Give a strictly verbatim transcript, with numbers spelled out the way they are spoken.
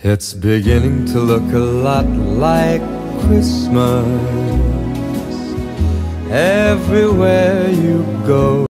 It's beginning to look a lot like Christmas everywhere you go.